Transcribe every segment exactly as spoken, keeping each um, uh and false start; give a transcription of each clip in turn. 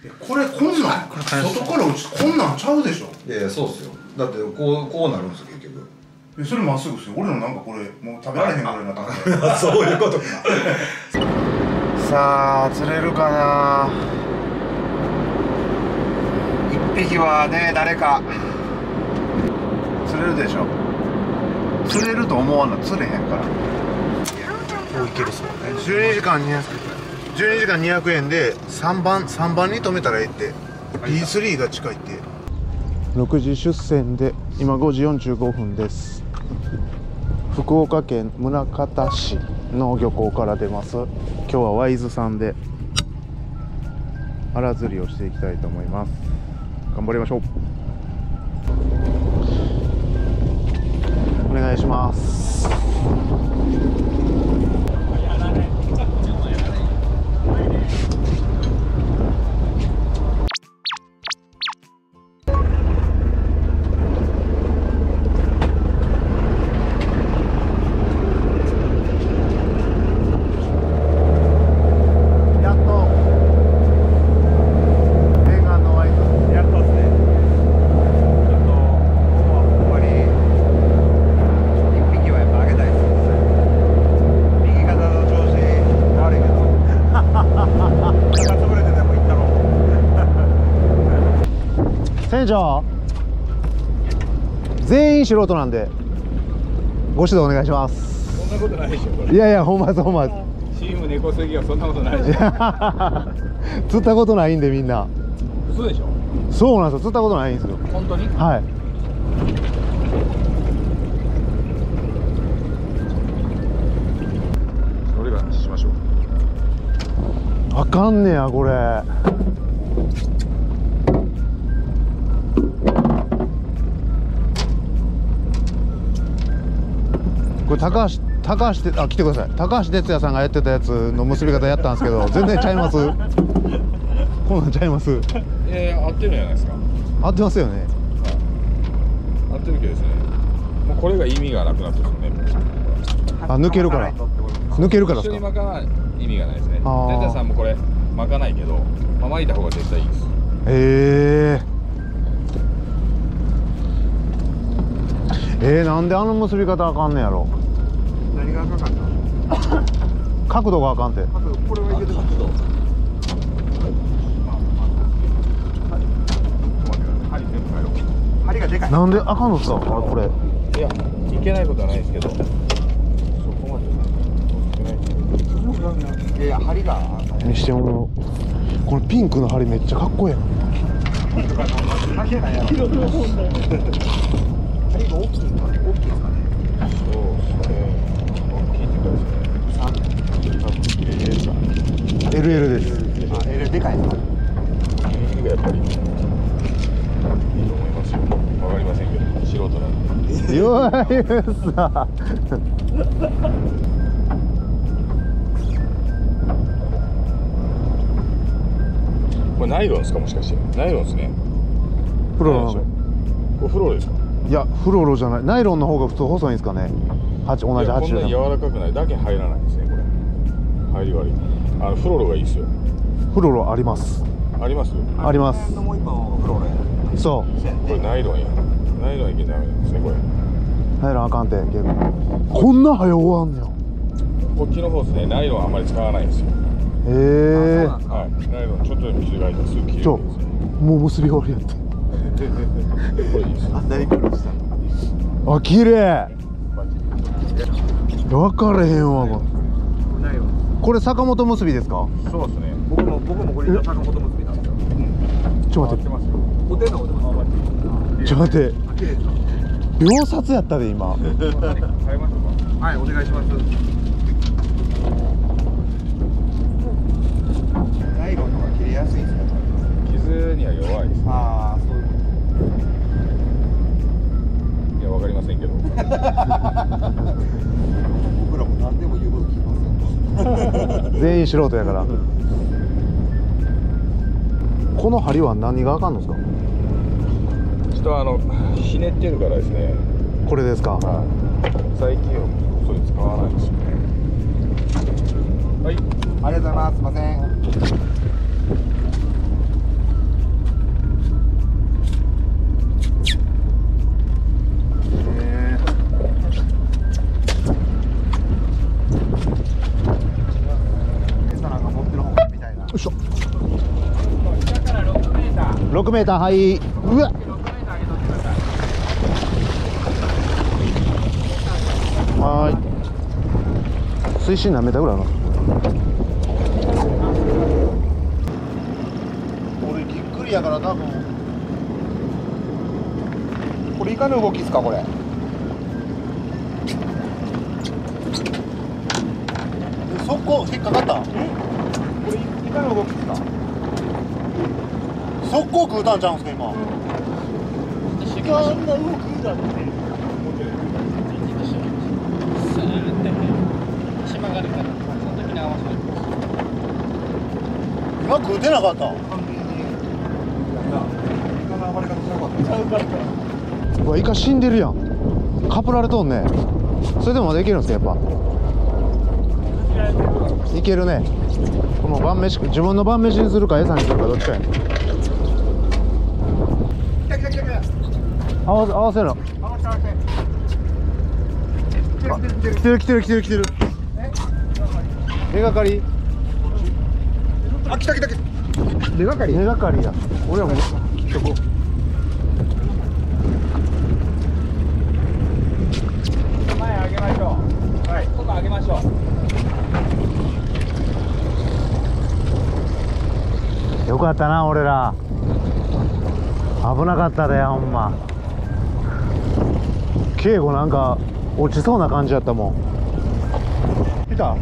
これこんなん外から落ちこんなんちゃうでしょ。 いやいやそうっすよ。だってこうこうなるんですよ結局。 えそれまっすぐっすよ。俺のなんかこれもう食べられへんぐらいになったんでそういうことか。 さあ釣れるかな。一匹はね誰か釣れるでしょ。釣れると思わんの釣れへんから。もういけるっすもんね。じゅうにじかんにひゃくじゅうにじかんにひゃくえんでさんばんさんばんに止めたらええって。 ビースリー が近いって。ろくじ出船で今ごじよんじゅうごふんです。福岡県宗像市の漁港から出ます。今日はワイズさんで荒釣りをしていきたいと思います。頑張りましょう。お願いします。船長、全員素人なんでご指導お願いします。 そんなことないでしょこれ。 いやいやほんまですほんまです。 チーム猫杉はそんなことないでしょ。 釣ったことないんでみんな。 嘘でしょ。 そうなんですよ、釣ったことないんですよ。 本当に。 はい。 どれがしましょう。 あかんねやこれ。これ高橋高橋てあ来てください。高橋哲也さんがやってたやつの結び方やったんですけど全然ちゃいます。こんなんちゃいます。 えー、合ってるんじゃないですか。 合ってますよね。 合ってるけどですね。もうこれが意味がなくなってるんですよね。 あ抜けるから抜けるからですか。 一緒に巻かない意味がないですね。 あー哲也さんもこれ巻かないけど、まあ、巻いた方が絶対いいです。 へえ。えー、なんであの結び方あかんねやろ。 何が赤かった？ 角度があかんて。 角度、これはいけてます。角度。 針全部変えろ。 針がでかい。 なんであかんのですかこれ。 いや、いけないことはないですけど、そこまでいやいや、針が。 にしてもこれピンクの針めっちゃかっこええな。 関係ないやろ。針が大きいのか、大きいですかね。 そうですね。大きいってことですね。 エルエル です。 あ、L でかいの。 右がやっぱりいいと思いますよ。わかりませんけど、素人なんで。 弱いさ。 これナイロンですか、もしかして。ナイロンですね。 フロロこれフロロですか。 いやフロロじゃない。ナイロンの方が普通細いんですかね。はち同じはちじゅうこんなに柔らかくないだけ入らないですね。これ入り悪い。あのフロロがいいですよ。 フロロあります。 あります。 あります。 もう一本フローレ。 そうこれナイロンや。ナイロンいけダメなんですね。これナイロンあかんて結構。こんな早終わんねや。 こっちの方ですね。ナイロンあんまり使わないんですよ。 へえ。 はい。ナイロンちょっとでも傷が入ったらすぐ切れるんですよ。 もう結び終わりやって。 これいいですよ。 あんなに苦労したの。 あ綺麗。分かれへんわ。 ないよ。 これ坂本結びですか。 そうですね。 僕も僕もこれ坂本結びなんですよ。 ちょっと待って。 ますよ。 お手のお手もちょっと待って。 綺麗ですか。 秒殺やったで今。 変えましょうか。 はい、お願いします。ナイロンの方が切れやすいんですか。 傷には弱いです。 ああ、そういうこいや、わかりませんけど。 と。僕らも何でも言うこと聞きますよ。 全員素人やから。この針は何があかんのですか。 ちょっとあのひねってるからですね。 これですか。 はい。最近はそれ使わないですよね。はい。 ありがとうございます。すみません。 ろくメーター、はい。うわっ、はーい。水深何メーターぐらいあるの？俺ぎっくりやから多分これイカの動きっすか？これそこ引っかかった？これイカの動きっすか？速攻食うたんちゃうんすか今？イカあんな動くんだって。島があるから、その時に合わせる。今食うてなかった。うわ、イカ死んでるやん。カプられとんね。それでもまだいけるんですか？やっぱいけるね。この晩飯、自分の晩飯にするか餌にするかどっちかやね。合わせ、合わせろ。来てる来てる来てる来てる。根がかり。あ、来た来た来た。根がかり。根がかりや。俺はもう切っとこう。前上げましょう。はい。ここ上げましょう。よかったな、俺ら。危なかったで、ほんま。敬吾なんか落ちそうな感じやったもん。来た？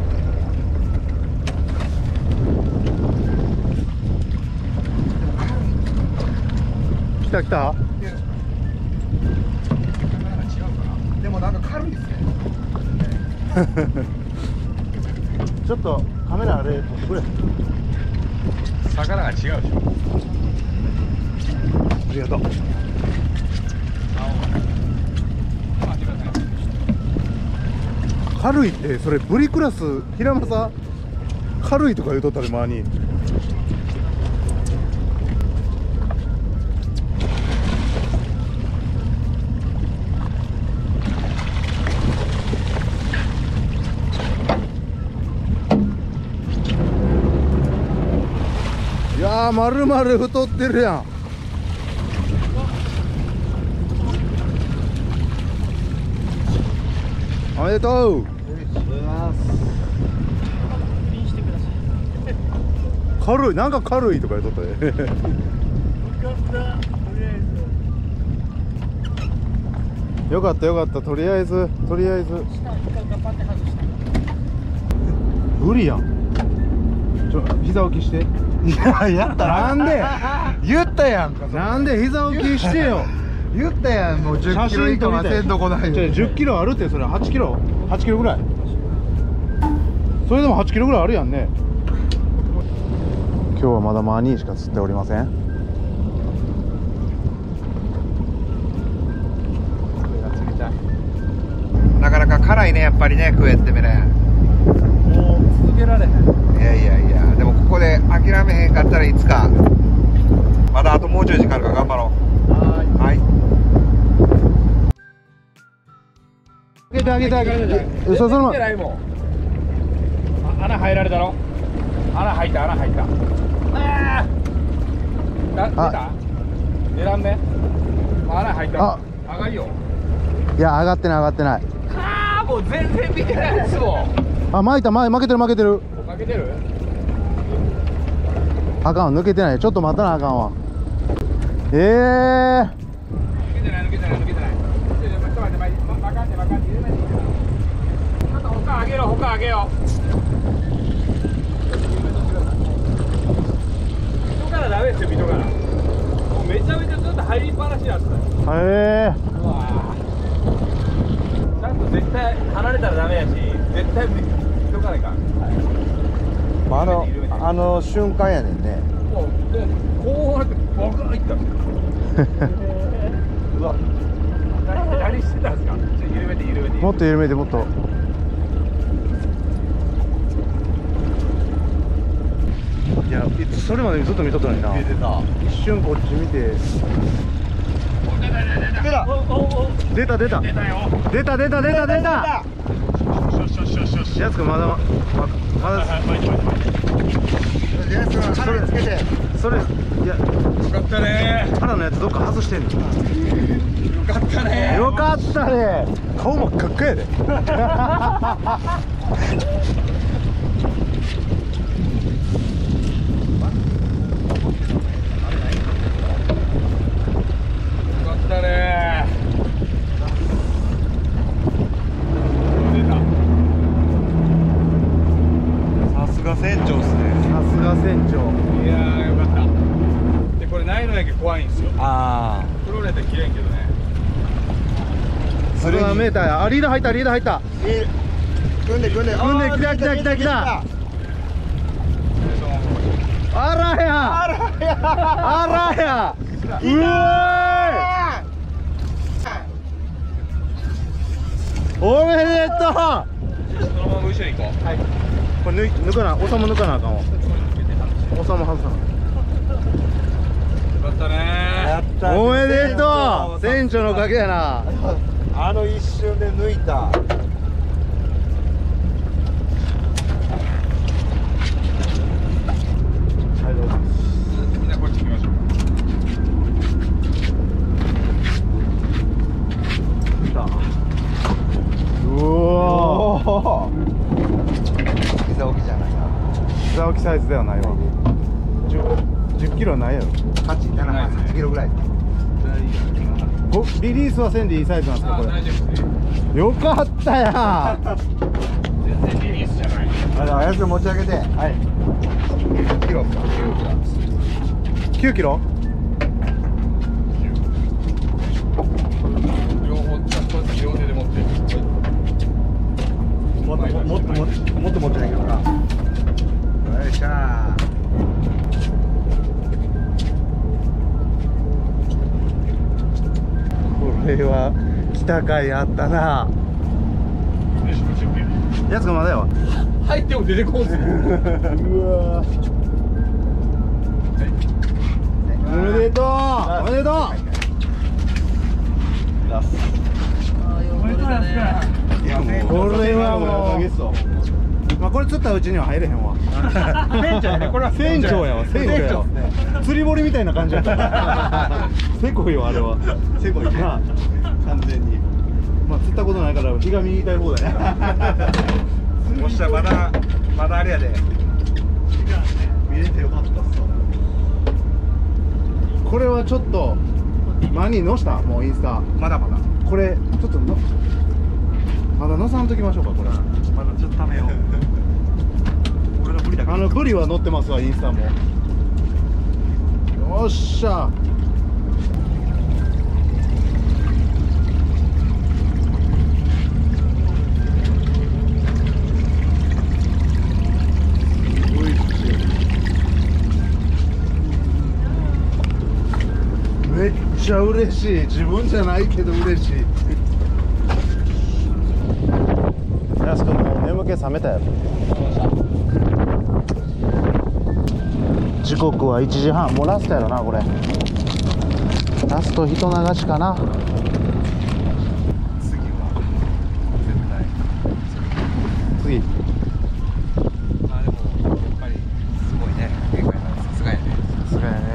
来た来た。でもなんか軽いですね。ちょっとカメラあれ撮ってくれ。 魚が違うでしょ。 ありがとう。軽いってそれブリクラス平正軽いとか言うとったで前に。いやー、まるまる太ってるやん。おめでとう。軽い、なんか軽いとか言っとったで。よかったよかった、とりあえずとりあえず無理やん。ちょ、膝置きして。いや、やったらなんで言ったやんか。なんで膝置きしてよ。言ったやん、もうじゅっキロ以下はせんとこないよ。じゅっキロあるって、それはちキロはちキロぐらい。それでもはちキロぐらいあるやんね。今日はまだマーニーしか釣っておりません。なかなか辛いね、やっぱりね、食えってみね。もう続けられへん。いやいやいや、でもここで諦めへんかったらいつか。まだあともうちょい時間あるから頑張ろう。はい。あげてあげてあげて。そそのま。 穴入られたろ。穴入った穴入った。ああ。出た。狙んね。穴入った。あ、上がりよ。 いや、上がってない上がってない。 ああ、もう全然見てないですもん。 あ、巻いた、負けてる負けてる。 負けてる。 あかん、抜けてない。ちょっと待たなあかんわ。ええー。抜けてない抜けてない抜けてない。ちょっと待って待って、まかんでまかんで。ちょっと他上げろ他上げよう。人からダメですよ、人から。もうめちゃめちゃずっと入りっぱなしなんですよ。へえ。うわ。ちゃんと絶対離れたらダメやし、絶対人からいかん。まあ、あのあの瞬間やねんね。もうでこうやってバカーいったんですよ。うわ。何してたんですか。ちょっと緩めて緩めて。もっと緩めてもっと。いや、それまでずっと見とったのにな。一瞬こっち見て。出た出た出たよ。出た出た出た出た。やつくんまだままだ。それつけて。それいや。 かったね。 腹のやつどっか外してんの。 よかったね。 よかったね。顔もかっこやで。 よかったね。 さすが船長っすね。さすが船長。 いやーよかった。でこれないのやけ怖いんですよ。 ああ。 プロレーター切れんけどね。 それはメーターや。あ、リーダー入った、リーダー入った。 組んで組んで組んで、来た来た来た来た。あらや。あらや。あらや。うおーい。おめでとう。 そのまま後ろに行こう。はい。 これ抜抜かな、おさむ抜かなあかんわ。おさむ外さな。 よかったね。 やったおめでとう。船長のおかげやな。 あの一瞬で抜いた。 みんなこっち行きましょう。 うおー。 膝置きじゃないな。 膝置きサイズではないわ。じゅっキロはないやろ。 はち、なな、はちキロぐらい。 ごリリースはせんでいいサイズなんですかこ大丈夫ですね。 れ。よかったや。 全然リリースじゃない。 あれ、あやつ持ち上げて。 はい。 キロっすか。 きゅうキロ。 両方じゃこうやって両手で持って。 もっともっともっともっと持ってないけどな。よいしょー。 これは来た甲斐あったな。やつがまだやわ。 入っても出てこんすよ。 うわ。おめでとう。おめでとう。 いやね、 これはもう。まあこれ釣ったうちには入れへんわ。 船長やね。これは船長やわ。船長やわ。釣り堀みたいな感じやった。せこいよあれは。 せこいね。 まあ完全に。 まあ釣ったことないからひがみ言いたい方だね。 もしまだまだあれやで。見れてよかったっす。 これはちょっとマニー載したもうインスタ。 まだまだ。 これちょっとのまだ載さんときましょうかこれ。 まだちょっとためよう。俺のブリだけ。 あのブリは載ってますわインスタも。よっしゃ。めっちゃ嬉しい。自分じゃないけど嬉しい。やすくんもう眠気覚めたやろ。時刻はいちじはん。もうラストやろなこれ。ラスト人流しかな。 次は絶対。 次。 あでもやっぱりすごいね。限界ならさすがやね。 さすがやね。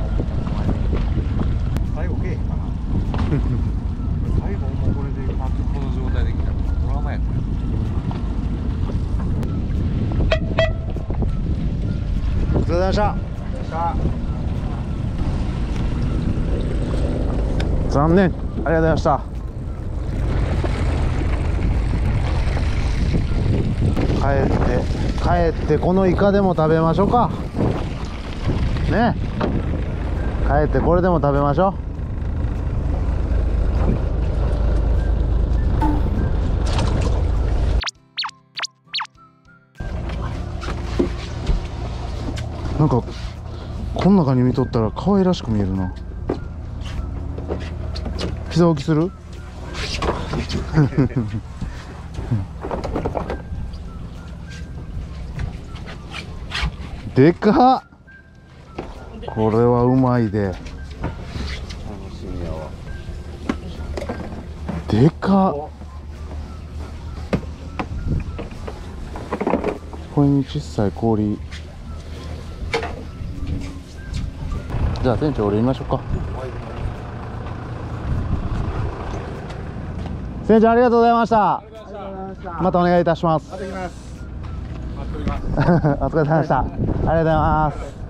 最後けえへんかな。 最後もうこれでこの状態できたらドラマやったよ。 お疲れ様でした。残念。ありがとうございました。帰って帰ってこのイカでも食べましょうかね。帰ってこれでも食べましょう。なんかこの中に見とったら可愛らしく見えるな。膝置きする？でかっ。これはうまいで。でかっ。これに小さい氷。 じゃあ店長降りましょうか。店長ありがとうございました。またお願いいたします。 また来ます。待っております。 お疲れ様でした。ありがとうございます。